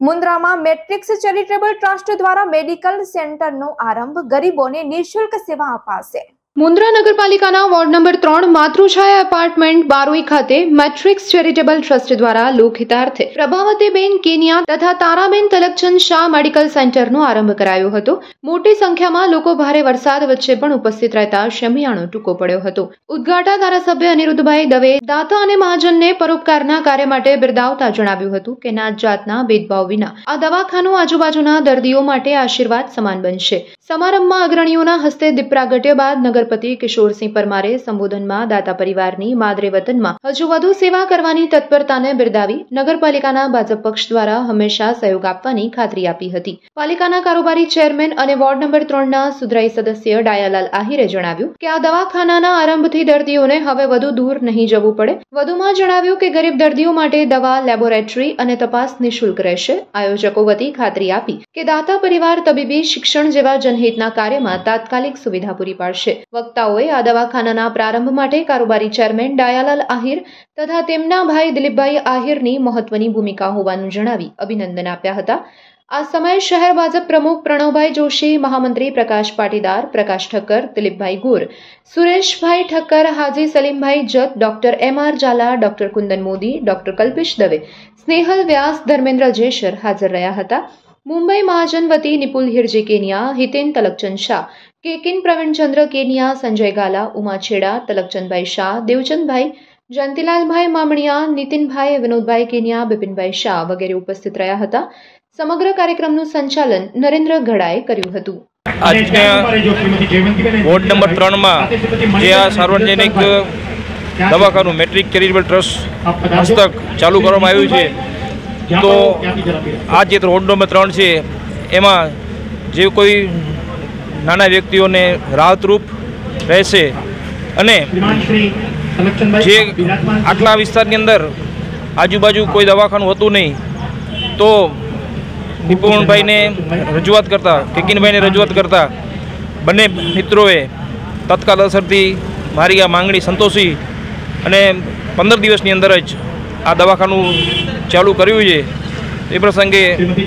મુન્દ્રામાં matrix charitable trust દ્વારા medical સેન્ટરનો આરંભ, ગરીબોને નિઃશુલ્ક સેવા અપાશે। મુન્દ્રા નગરપાલિકાના વોર્ડ નંબર 3 માતૃછાયા એપાર્ટમેન્ટ બારોઈ ખાતે મેટ્રિક્સ ચેરિટેબલ ટ્રસ્ટ દ્વારા લોકહિતાર્થે પ્રભાવતીબેન કેનિયા તથા તારાબેન તલકચંદ શાહ મેડિકલ સેન્ટરનો આરંભ કરાયો હતો। મોટી સંખ્યામાં લોકો ભારે વરસાદ વચ્ચે પણ ઉપસ્થિત રહેતા શમિયાણો ટૂંકો પડ્યો હતો। ઉદ્ઘાટન ધારાસભ્ય અનિરુદ્ધભાઈ દવે દાતા અને મહાજનને પરોપકારના કાર્ય માટે બિરદાવતા જણાવ્યું હતું કે નાત જાતના ભેદભાવ વિના આ દવાખાનું આજુબાજુના દર્દીઓ માટે આશીર્વાદ સમાન બનશે। સમારંભમાં અગ્રણીઓના હસ્તે દીપ પ્રાગટ્ય બાદ નગરપતિ કિશોરસિંહ પરમારે સંબોધનમાં દાતા પરિવારની માદરે વતનમાં હજુ વધુ સેવા કરવાની તત્પરતાને બિરદાવી નગરપાલિકાના ભાજપ પક્ષ દ્વારા હંમેશા સહયોગ આપવાની ખાતરી આપી હતી। પાલિકાના કારોબારી ચેરમેન અને વોર્ડ નંબર 3ના સુધરાઈ સદસ્ય ડાયાલાલ આહિરે જણાવ્યું કે આ દવાખાનાના આરંભથી દર્દીઓને હવે વધુ દૂર નહીં જવું પડે। વધુમાં જણાવ્યું કે ગરીબ દર્દીઓ માટે દવા, લેબોરેટરી અને તપાસ નિઃશુલ્ક રહેશે। આયોજકો વતી ખાતરી આપી કે દાતા પરિવાર તબીબી શિક્ષણ જેવા જનહિતના કાર્યમાં તાત્કાલિક સુવિધા પૂરી પાડશે। વક્તાઓએ આ દવાખાનાના પ્રારંભ માટે કારોબારી ચેરમેન ડાયાલાલ આહિર તથા તેમના ભાઈ દિલીપભાઈ આહિરની મહત્વની ભૂમિકા હોવાનું જણાવી અભિનંદન આપ્યા હતા। આ સમયે શહેર ભાજપ પ્રમુખ પ્રણવભાઈ જોશી, મહામંત્રી પ્રકાશ પાટીદાર, પ્રકાશ ઠક્કર, દિલીપભાઈ ગોર, Sureshbhai Thakkar, Haji Salimbhai Jat, doctor MR Zala, doctor Kundan Modi, doctor Kalpesh Dave, Snehal Vyas, Dharmendra Jeshar હાજર રહ્યા હતા। મુંબઈ મહાજન વતી નિપુલ હિરજી કેનિયા, હિતેન તલકચંદ શાહ, केकिन प्रवीणचंद्र केनिया, संजय गाला, उमा छेड़ा, तलकचंद भाई शाह, देवचंद भाई, जयंतीलाल भाई मामणिया, नितिन भाई, विनोद भाई केनिया, बिपिन भाई शाह वगैरह उपस्थित रह्या हता। समग्र कार्यक्रमનું સંચાલન નરેન્દ્ર ઘડાએ કર્યું હતું। વોર્ડ નંબર 3 માં જે આ સાર્વજનિક દવાખાનું મેટ્રિક ચેરિટેબલ ટ્રસ્ટ હસ્તક ચાલુ કરવામાં આવ્યું છે, તો આ જે વોર્ડ નંબર 3 છે એમાં જે કોઈ નાના વ્યક્તિઓને રાહતરૂપ રહેશે અને જે આટલા વિસ્તારની અંદર આજુબાજુ કોઈ દવાખાનું હતું નહીં, તો નિપુણભાઈને રજૂઆત કરતા, કેકિનભાઈને રજૂઆત કરતા બંને મિત્રોએ તત્કાલ અસરથી મારી આ માંગણી સંતોષી અને 15 દિવસની અંદર જ આ દવાખાનું ચાલુ કર્યું છે। એ પ્રસંગે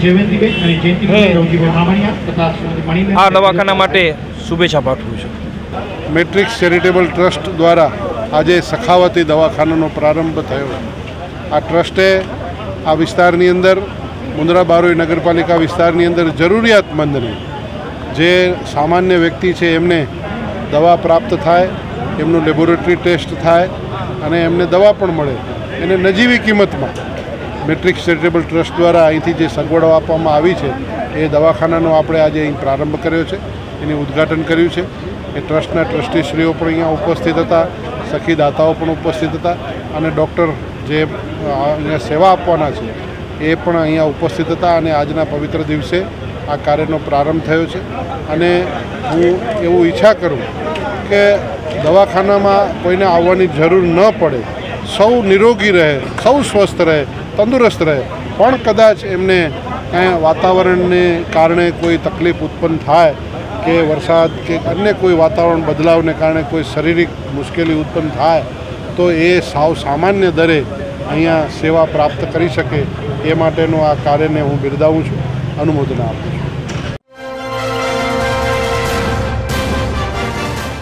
આ દવાખાના માટે શુભેચ્છા પાઠવું છું। મેટ્રિક્સ ચેરિટેબલ ટ્રસ્ટ દ્વારા આજે સખાવતી દવાખાનાનો પ્રારંભ થયો। આ ટ્રસ્ટે આ વિસ્તારની અંદર મુન્દ્રા બારોઈ નગરપાલિકા વિસ્તારની અંદર જરૂરિયાતમંદને જે સામાન્ય વ્યક્તિ છે એમને દવા પ્રાપ્ત થાય, એમનું લેબોરેટરી ટેસ્ટ થાય અને એમને દવા પણ મળે, એને નજીવી કિંમતમાં મેટ્રિક્સ ચેરિટેબલ ટ્રસ્ટ દ્વારા અહીંથી જે સગવડો આપવામાં આવી છે એ દવાખાનાનો આપણે આજે અહીં પ્રારંભ કર્યો છે, એનું ઉદ્ઘાટન કર્યું છે। એ ટ્રસ્ટના ટ્રસ્ટીશ્રીઓ પણ અહીંયા ઉપસ્થિત હતા, સખી દાતાઓ પણ ઉપસ્થિત હતા અને ડૉક્ટર જે અહીંયા સેવા આપવાના છે એ પણ અહીંયા ઉપસ્થિત હતા અને આજના પવિત્ર દિવસે આ કાર્યનો પ્રારંભ થયો છે। અને હું એવું ઈચ્છા કરું કે દવાખાનામાં કોઈને આવવાની જરૂર ન પડે, સૌ નિરોગી રહે, સૌ સ્વસ્થ રહે, તંદુરસ્ત રહે। પણ કદાચ એમને કાંઈ વાતાવરણને કારણે કોઈ તકલીફ ઉત્પન્ન થાય કે વરસાદ કે અન્ય કોઈ વાતાવરણ બદલાવને કારણે કોઈ શારીરિક મુશ્કેલી ઉત્પન્ન થાય તો એ સાવ સામાન્ય દરે અહીંયા સેવા પ્રાપ્ત કરી શકે એ માટેનું આ કાર્યને હું બિરદાવું છું, અનુમોદના આપું છું।